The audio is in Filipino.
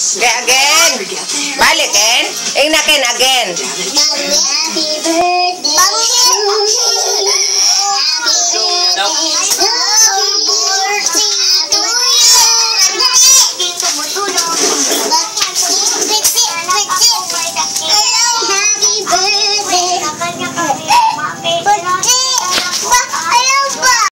Okay, again. Balik, Ken. Ing na, Ken, again. Happy birthday.